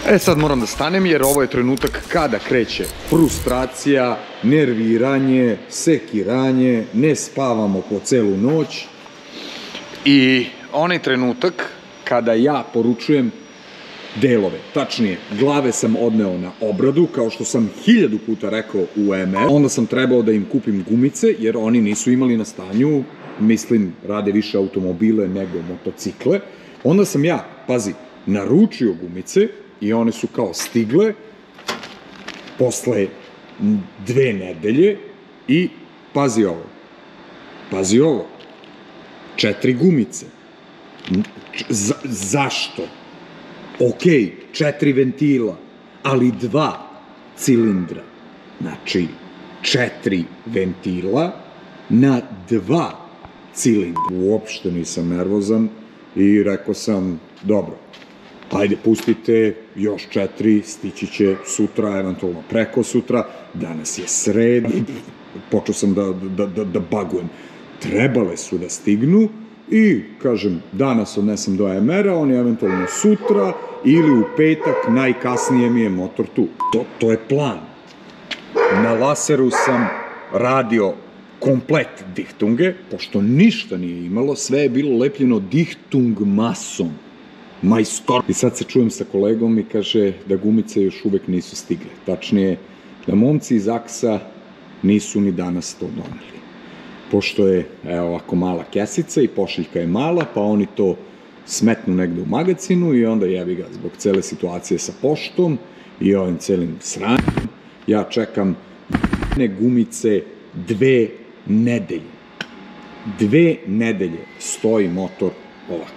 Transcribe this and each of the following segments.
Sad moram da stanem jer ovo je trenutak kada kreće frustracija, nerviranje, sekiranje, ne spavamo po celu noć. I onaj trenutak kada ja poručujem delove, tačnije, glave sam odneo na obradu, kao što sam 1000 puta rekao u MR. Onda sam trebao da im kupim gumice, jer oni nisu imali na stanju, mislim, rade više automobile nego motocikle. Onda sam ja, pazi, naručio gumice i one su kao stigle posle 2 nedelje i pazi ovo, 4 gumice. Zašto? Okej, 4 ventila, ali 2 cilindra. Znači, 4 ventila na 2 cilindra. Uopšte nisam nervozan i rekao sam, dobro, ajde, pustite, još 4, stići će sutra, eventualno preko sutra, danas je sred, počeo sam da bagujem. Trebale su da stignu i, kažem, danas odnesem do MR-a, oni eventualno sutra ili u petak, najkasnije mi je motor tu. To je plan. Na laseru sam radio komplet dihtunge, pošto ništa nije imalo, sve je bilo lepljeno dihtung masom. Majstor. I sad se čujem sa kolegom i kaže da gumice još uvek nisu stigle. Tačnije, da momci iz Aksa nisu ni danas to doneli. Pošto je, evo ovako, mala kesica i pošiljka je mala, pa oni to smetnu negde u magazinu i onda jebi ga zbog cele situacije sa poštom i ovim celim sranjem. Ja čekam gumice 2 nedelje. 2 nedelje stoji motor ovako.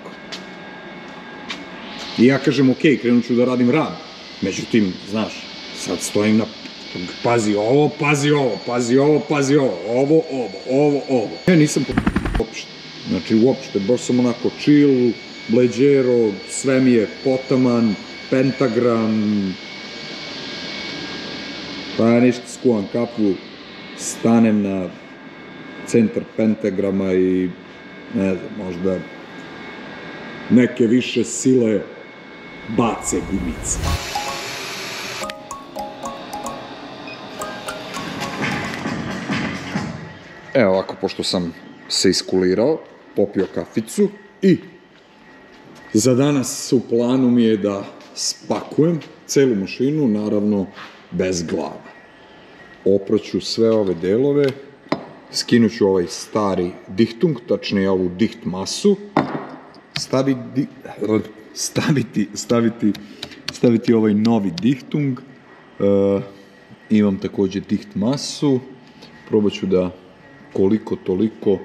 I ja kažem, okej, krenut ću da radim rad. Međutim, znaš, sad stojim na... Pazi ovo, pazi ovo, pazi ovo, pazi ovo, ovo. Ja nisam uopšte, znači uopšte, baš sam onako chill, bleđero, sve mi je potaman, pentagram, pa ja ništa skuvam kapu, stanem na centar pentagrama i, ne znam, možda neke više sile bace gumice. Evo ovako, pošto sam se iskulirao, popio kaficu i za danas u planu mi je da spakujem celu mašinu, naravno bez glava. Opraću sve ove delove, skinuću ovaj stari dihtung, tačnije ovu diht masu, staviti ovaj novi dihtung, imam takođe diht masu, probat ću da koliko toliko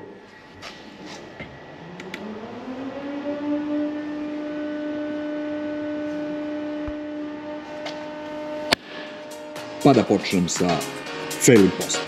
pa da počnem sa celim poslom.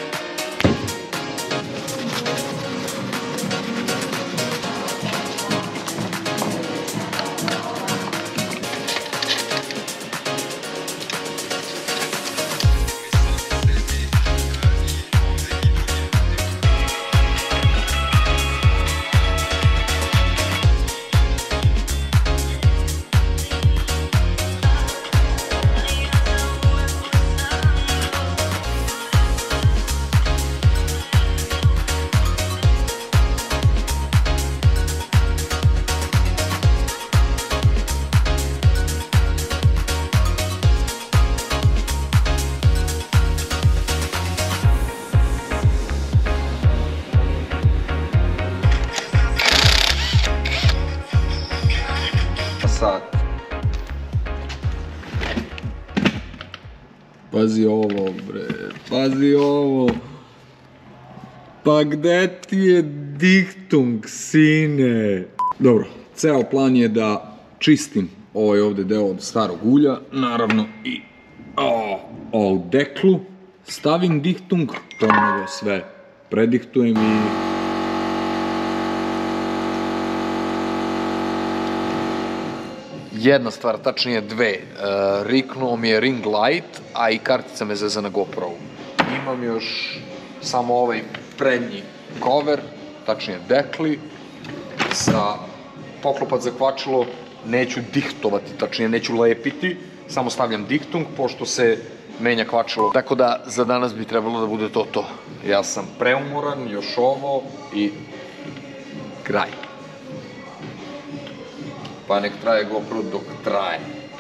Pazi ovo, bre, pazi ovo. Pa gde ti je dihtung, sine? Dobro, ceo plan je da čistim ovaj ovde deo od starog ulja, naravno i ovu deklu, stavim dihtung, ponovo sve predihtujem i... Jedna stvar, tačnije 2. Riknuo mi je ring light, a i kartica me zeza na GoPro. Imam još samo ovaj prednji cover, tačnije dekli, sa poklopac za kvačilo neću dihtovati, tačnije neću lepiti, samo stavljam diktung, pošto se menja kvačilo. Tako da za danas bi trebalo da bude to. Ja sam preumoran, još ovo i kraj. Pa nek traje GoPro dok traje.